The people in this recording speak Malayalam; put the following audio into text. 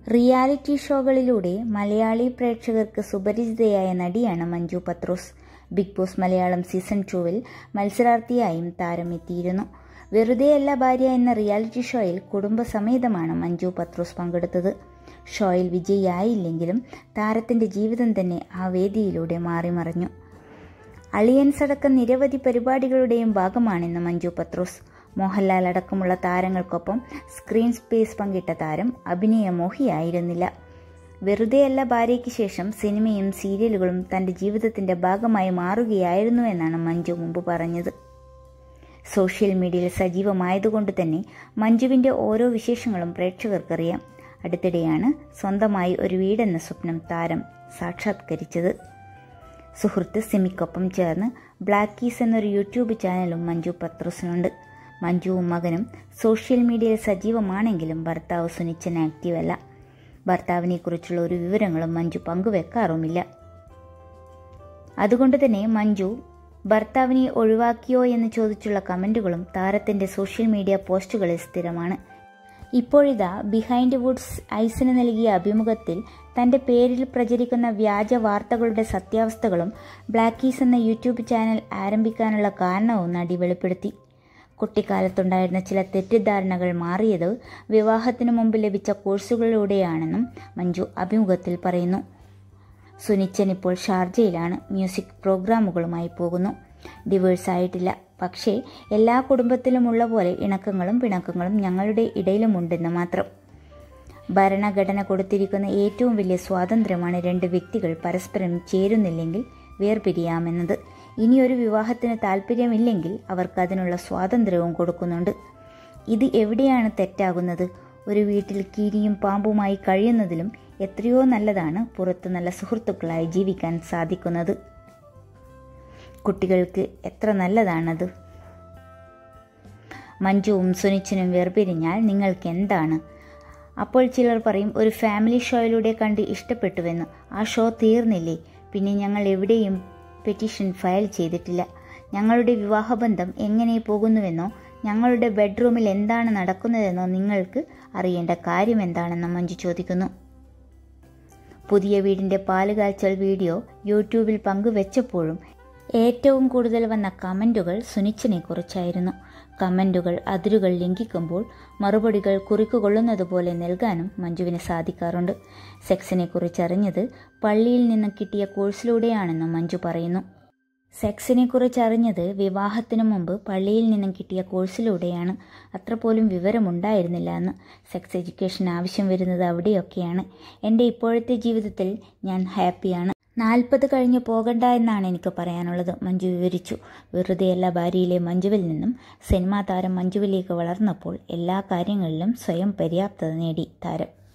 റിയാലിറ്റി ഷോകളിലൂടെ മലയാളി പ്രേക്ഷകർക്ക് സുപരിചിതയായ നടിയാണ് Manju Pathrose. Bigg Boss Malayalam season 2-ൽ മത്സരാർത്ഥിയായും താരം എത്തിയിരുന്നു. വെറുതെയല്ല ഭാര്യ എന്ന റിയാലിറ്റി ഷോയിൽ കുടുംബസമേതമാണ് മഞ്ജു പത്രോസ് പങ്കെടുത്തത്. ഷോയിൽ വിജയിയായില്ലെങ്കിലും താരത്തിന്റെ ജീവിതം തന്നെ ആ വേദിയിലൂടെ മാറിമറിഞ്ഞു. അളിയൻസ് അടക്കം നിരവധി പരിപാടികളുടെയും ഭാഗമാണിന്ന് മഞ്ജു പത്രോസ്. മോഹൻലാൽ അടക്കമുള്ള താരങ്ങൾക്കൊപ്പം സ്ക്രീൻ സ്പേസ് പങ്കിട്ട താരം അഭിനയമോഹിയായിരുന്നില്ല. വെറുതെയല്ല ഭാര്യയ്ക്ക് ശേഷം സിനിമയും സീരിയലുകളും തന്റെ ജീവിതത്തിന്റെ ഭാഗമായി മാറുകയായിരുന്നു എന്നാണ് മഞ്ജു മുമ്പ് പറഞ്ഞത്. സോഷ്യൽ മീഡിയയിൽ സജീവമായതുകൊണ്ട് തന്നെ മഞ്ജുവിന്റെ ഓരോ വിശേഷങ്ങളും പ്രേക്ഷകർക്കറിയാം. അടുത്തിടെയാണ് സ്വന്തമായി ഒരു വീടെന്ന സ്വപ്നം താരം സാക്ഷാത്കരിച്ചത്. സുഹൃത്ത് സിമിക്കൊപ്പം ചേർന്ന് ബ്ലാക്ക് കീസ് എന്നൊരു യൂട്യൂബ് ചാനലും മഞ്ജു പത്രോസിനുണ്ട്. മഞ്ജുവും മകനും സോഷ്യൽ മീഡിയയിൽ സജീവമാണെങ്കിലും ഭർത്താവ് സുനിച്ചൻ ആക്റ്റീവല്ല. ഭർത്താവിനെക്കുറിച്ചുള്ള ഒരു വിവരങ്ങളും മഞ്ജു പങ്കുവെക്കാറുമില്ല. അതുകൊണ്ട് തന്നെ മഞ്ജു ഭർത്താവിനെ ഒഴിവാക്കിയോ എന്ന് ചോദിച്ചുള്ള കമന്റുകളും താരത്തിന്റെ സോഷ്യൽ മീഡിയ പോസ്റ്റുകളിൽ സ്ഥിരമാണ്. ഇപ്പോഴിതാ ബിഹൈൻഡ് വുഡ്സ് ഐസിന് നൽകിയ അഭിമുഖത്തിൽ തന്റെ പേരിൽ പ്രചരിക്കുന്ന വ്യാജ വാർത്തകളുടെ സത്യാവസ്ഥകളും ബ്ലാക്ക് കീസ് എന്ന യൂട്യൂബ് ചാനൽ ആരംഭിക്കാനുള്ള കാരണവും നടി വെളിപ്പെടുത്തി. കുട്ടിക്കാലത്തുണ്ടായിരുന്ന ചില തെറ്റിദ്ധാരണകൾ മാറിയത് വിവാഹത്തിനു മുമ്പ് ലഭിച്ച കോഴ്സുകളിലൂടെയാണെന്നും മഞ്ജു അഭിമുഖത്തിൽ പറയുന്നു. സുനിച്ചൻ ഇപ്പോൾ ഷാർജയിലാണ്. മ്യൂസിക് പ്രോഗ്രാമുകളുമായി പോകുന്നു. ഡിവോഴ്സ് ആയിട്ടില്ല. പക്ഷേ എല്ലാ കുടുംബത്തിലുമുള്ള പോലെ ഇണക്കങ്ങളും പിണക്കങ്ങളും ഞങ്ങളുടെ ഇടയിലുമുണ്ടെന്ന് മാത്രം. ഭരണഘടന കൊടുത്തിരിക്കുന്ന ഏറ്റവും വലിയ സ്വാതന്ത്ര്യമാണ് രണ്ട് വ്യക്തികൾ പരസ്പരം ചേരുന്നില്ലെങ്കിൽ വേർപിരിയാമെന്നത്. ഇനിയൊരു വിവാഹത്തിന് താല്പര്യമില്ലെങ്കിൽ അവർക്ക് അതിനുള്ള സ്വാതന്ത്ര്യവും കൊടുക്കുന്നുണ്ട്. ഇത് എവിടെയാണ് തെറ്റാകുന്നത്? ഒരു വീട്ടിൽ കീരിയും പാമ്പുമായി കഴിയുന്നതിലും എത്രയോ നല്ലതാണ് പുറത്ത് നല്ല സുഹൃത്തുക്കളായി ജീവിക്കാൻ സാധിക്കുന്നത്. കുട്ടികൾക്ക് എത്ര നല്ലതാണത്. മഞ്ജുവും സുനിച്ചനും വേർപിരിഞ്ഞാൽ നിങ്ങൾക്ക് എന്താണ്? അപ്പോൾ ചിലർ പറയും ഒരു ഫാമിലി ഷോയിലൂടെ കണ്ട് ഇഷ്ടപ്പെട്ടുവെന്ന്. ആ ഷോ തീർന്നില്ലേ? പിന്നെ ഞങ്ങൾ എവിടെയും പെറ്റീഷൻ ഫയൽ ചെയ്തിട്ടില്ല. ഞങ്ങളുടെ വിവാഹബന്ധം എങ്ങനെ പോകുന്നുവെന്നോ ഞങ്ങളുടെ ബെഡ്റൂമിൽ എന്താണ് നടക്കുന്നതെന്നോ നിങ്ങൾക്ക് അറിയേണ്ട കാര്യം എന്താണെന്ന് മഞ്ജു ചോദിക്കുന്നു. പുതിയ വീടിന്റെ പാലുകാച്ചൽ വീഡിയോ യൂട്യൂബിൽ പങ്കുവെച്ചപ്പോഴും ഏറ്റവും കൂടുതൽ വന്ന കമന്റുകൾ സുനിച്ചനെ കുറിച്ചായിരുന്നു. കമന്റുകൾ അതിരുകൾ ലംഘിക്കുമ്പോൾ മറുപടികൾ കുറിക്കുകൊള്ളുന്നതുപോലെ നൽകാനും മഞ്ജുവിന് സാധിക്കാറുണ്ട്. സെക്സിനെ കുറിച്ചറിഞ്ഞത് പള്ളിയിൽ നിന്ന് കിട്ടിയ കോഴ്സിലൂടെയാണെന്നും മഞ്ജു പറയുന്നു. സെക്സിനെ കുറിച്ചറിഞ്ഞത് വിവാഹത്തിനു മുമ്പ് പള്ളിയിൽ നിന്നും കിട്ടിയ കോഴ്സിലൂടെയാണ്. അത്ര പോലും വിവരമുണ്ടായിരുന്നില്ല എന്ന്. സെക്സ് എഡ്യൂക്കേഷൻ ആവശ്യം വരുന്നത് അവിടെയൊക്കെയാണ്. എൻ്റെ ഇപ്പോഴത്തെ ജീവിതത്തിൽ ഞാൻ ഹാപ്പിയാണ്. 40 കഴിഞ്ഞ് പോകണ്ട എന്നാണ് എനിക്ക് പറയാനുള്ളത്, മഞ്ജു വിവരിച്ചു. വെറുതെയല്ല ഭാര്യയിലെ മഞ്ജുവിൽ നിന്നും സിനിമാ താരം മഞ്ജുവിലേക്ക് വളർന്നപ്പോൾ എല്ലാ കാര്യങ്ങളിലും സ്വയം പര്യാപ്തത നേടി താരം.